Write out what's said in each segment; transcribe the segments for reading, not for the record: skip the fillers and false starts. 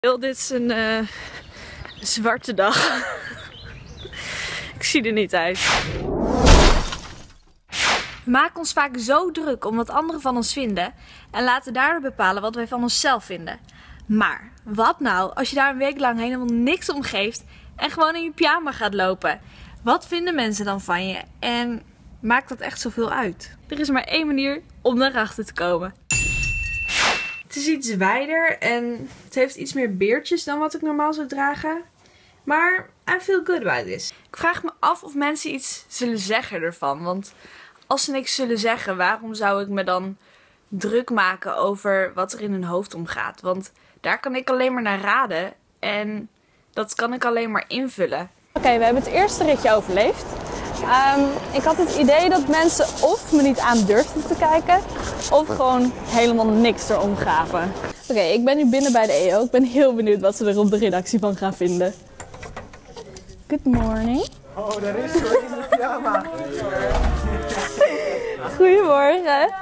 Dit is een zwarte dag. Ik zie er niet uit. We maken ons vaak zo druk om wat anderen van ons vinden en laten daardoor bepalen wat wij van onszelf vinden. Maar wat nou als je daar een week lang helemaal niks om geeft en gewoon in je pyjama gaat lopen? Wat vinden mensen dan van je en maakt dat echt zoveel uit? Er is maar één manier om daarachter te komen. Het is iets wijder en het heeft iets meer beertjes dan wat ik normaal zou dragen. Maar I feel good about this. Ik vraag me af of mensen iets zullen zeggen ervan. Want als ze niks zullen zeggen, waarom zou ik me dan druk maken over wat er in hun hoofd omgaat? Want daar kan ik alleen maar naar raden en dat kan ik alleen maar invullen. Oké, we hebben het eerste ritje overleefd. Ik had het idee dat mensen of me niet aan durfden te kijken, of gewoon helemaal niks erom gaven. Oké, ik ben nu binnen bij de EO. Ik ben heel benieuwd wat ze er op de redactie van gaan vinden. Good morning. Oh, daar is ze in de pyjama. Goedemorgen.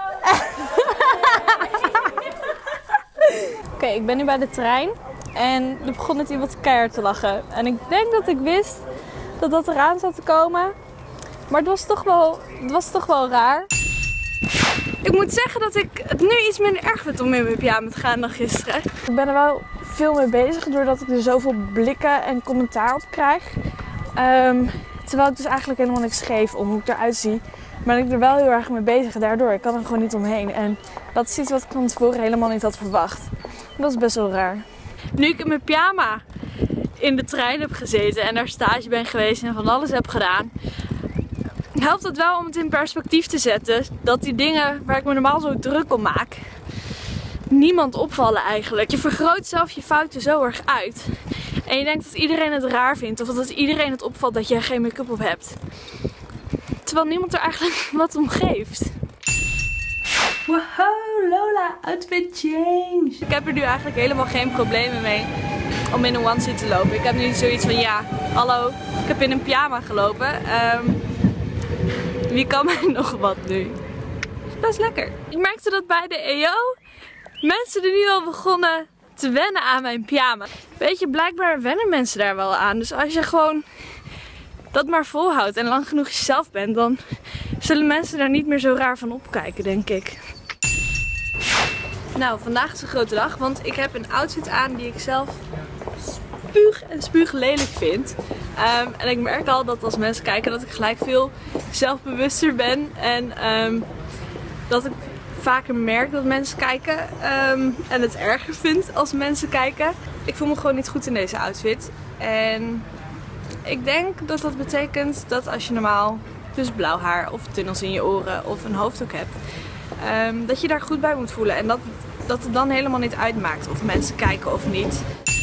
Oké, ik ben nu bij de trein en er begon net iemand keihard te lachen. En ik denk dat ik wist dat dat eraan zat te komen. Maar het was toch wel raar. Ik moet zeggen dat ik het nu iets minder erg vind om in mijn pyjama te gaan dan gisteren. Ik ben er wel veel mee bezig doordat ik er zoveel blikken en commentaar op krijg. Terwijl ik dus eigenlijk helemaal niks geef om hoe ik eruit zie. Maar ik er wel heel erg mee bezig daardoor. Ik kan er gewoon niet omheen. En dat is iets wat ik van tevoren helemaal niet had verwacht. Dat is best wel raar. Nu ik in mijn pyjama in de trein heb gezeten en daar stage ben geweest en van alles heb gedaan, helpt het wel om het in perspectief te zetten dat die dingen waar ik me normaal zo druk om maak, niemand opvallen eigenlijk. Je vergroot zelf je fouten zo erg uit. En je denkt dat iedereen het raar vindt of dat iedereen het opvalt dat jij geen make-up op hebt. Terwijl niemand er eigenlijk wat om geeft. Wow, Lola, outfit change. Ik heb er nu eigenlijk helemaal geen problemen mee om in een onesie te lopen. Ik heb nu zoiets van, ja, hallo, ik heb in een pyjama gelopen. Wie kan mij nog wat nu? Dat is best lekker. Ik merkte dat bij de EO mensen er nu al begonnen te wennen aan mijn pyjama. Weet je, blijkbaar wennen mensen daar wel aan. Dus als je gewoon dat maar volhoudt en lang genoeg jezelf bent, dan zullen mensen daar niet meer zo raar van opkijken, denk ik. Nou, vandaag is een grote dag, want ik heb een outfit aan die ik zelf spuug lelijk vind. En ik merk al dat als mensen kijken dat ik gelijk veel zelfbewuster ben. En dat ik vaker merk dat mensen kijken. En het erger vind als mensen kijken. Ik voel me gewoon niet goed in deze outfit. En ik denk dat dat betekent dat als je normaal dus blauw haar of tunnels in je oren of een hoofddoek hebt, dat je daar goed bij moet voelen. En dat het dan helemaal niet uitmaakt of mensen kijken of niet.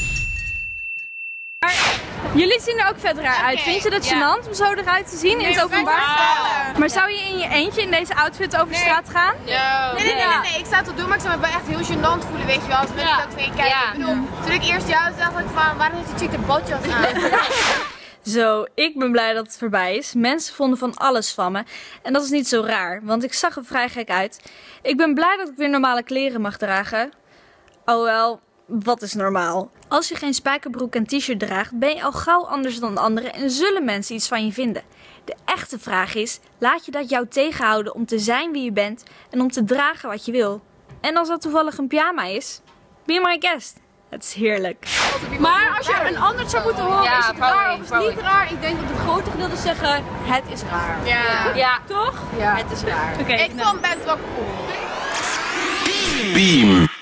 Jullie zien er ook vet raar uit. Vind je dat gênant om zo eruit te zien in het openbaar? Maar zou je in je eentje in deze outfit over de straat gaan? Nee, ik sta het te doen, maar ik zou me wel echt heel gênant voelen, weet je wel. Als mensen ook tegen kijken. Ik bedoel, toen ik eerst jou zag, dacht ik van, waarom heeft die chick de botjas aan? Zo, ik ben blij dat het voorbij is. Mensen vonden van alles van me. En dat is niet zo raar, want ik zag er vrij gek uit. Ik ben blij dat ik weer normale kleren mag dragen. Oh wel, wat is normaal? Als je geen spijkerbroek en t-shirt draagt, ben je al gauw anders dan anderen en zullen mensen iets van je vinden. De echte vraag is, laat je dat jou tegenhouden om te zijn wie je bent en om te dragen wat je wil? En als dat toevallig een pyjama is, be my guest. Het is heerlijk. Maar als je een ander zou moeten horen, is het raar of is het niet raar? Ik denk dat het grote gedeelte zeggen, het is raar. Ja. Toch? Ja. Het is raar. Okay, ik vond het best wel cool. Beam.